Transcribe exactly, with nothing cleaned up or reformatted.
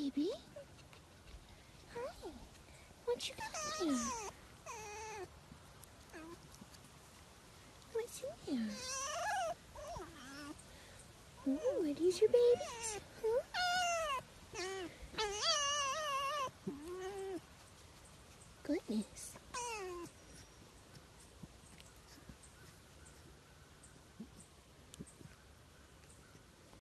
baby? Hi. What you got here? What's in there? Oh, are these your babies?